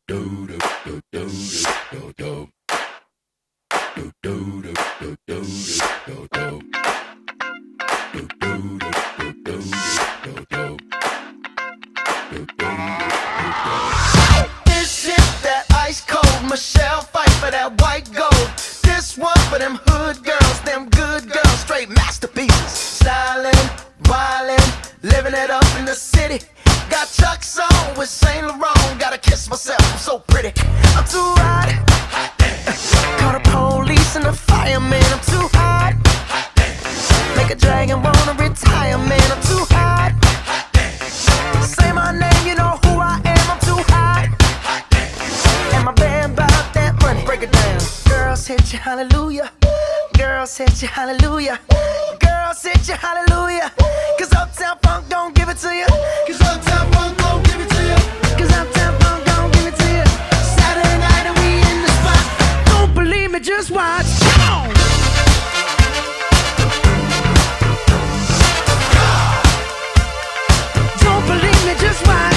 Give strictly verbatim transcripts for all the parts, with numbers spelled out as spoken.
Michelle fight for that white gold. This one for them hood girls, them good girls, straight masterpieces. Stylin', wildin', living it up in the city. Got Chuck's on with Saint Laurent. Gotta kiss myself, I'm so pretty. I'm too hot. Call the police and the fireman. I'm too hot. Make a dragon wanna retire, man. I'm too hot. Say my name, you know who I am. I'm too hot. And my band bought that money. Break it down. Girls hit you, hallelujah. Girls hit you, hallelujah. Girls hit you, hallelujah. Cause Uptown Funk don't give it to you. Cause Uptown Funk don't give it to you. Cause Uptown Funk don't give it to you. Saturday night and we in the spot. Don't believe me, just watch. Come on. Don't believe me, just watch.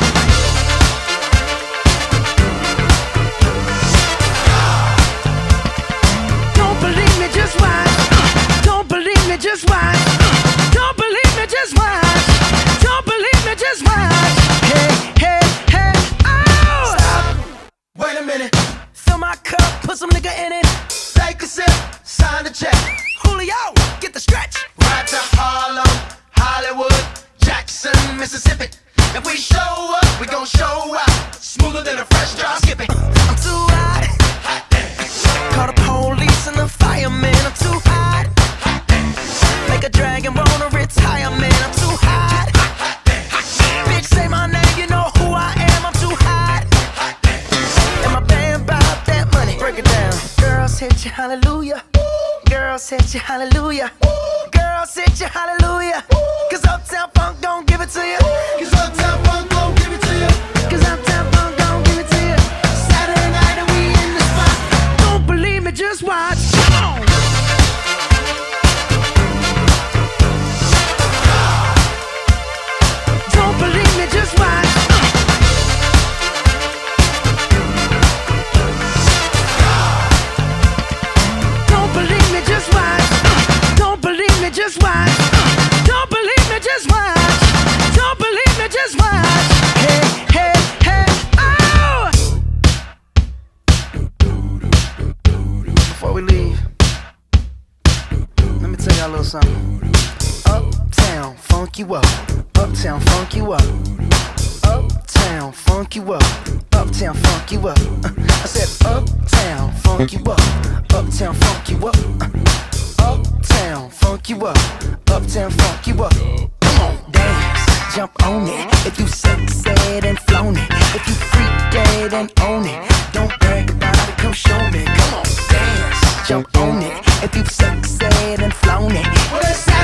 Just watch. Don't believe me, just watch. Don't believe me, just watch. Don't believe me, just watch. Hey, hey, hey, oh! Stop. Wait a minute. Fill my cup, put some nigga in it. Take a sip, sign the check. Julio, get the stretch. Ride to Harlem, Hollywood, Jackson, Mississippi. If we show up, we gon' show out. Smoother than a fresh drop. Skip it. I'm too hot. Call the police and the fireman. I'm too hot. Make a dragon wanna retire, man. I'm too hot. Bitch, say my name, you know who I am. I'm too hot. And my band bought that money. Break it down. Girls hit you, hallelujah. Girls hit you, hallelujah. Girls hit you, hallelujah. Cause Uptown Funk don't give it to you. Cause Uptown Funk don't give it to you. Cause Uptown Funk don't give it to you. Saturday night and we in the spot. Don't believe me, just watch. Come on. Don't believe me, just watch. Don't believe me, just watch. Don't believe me, just watch. Don't believe me, just watch. Don't believe me, just watch. Hey, hey, hey, oh! Before we leave, let me tell y'all a little something. Uptown, funk you up. Uptown, funk you up. Uptown, funk you up. Uptown, funk you up. Uh, I said uptown, funk you up. Uptown, funk you up. Uh, uptown, funk you up. Uptown, funk you up. Come on, dance, jump on it. If you sexed and flown it. If you freak dead and own it. Don't brag about it, come show me. Come on, dance, jump on it. If you've sexed and flown it. Well,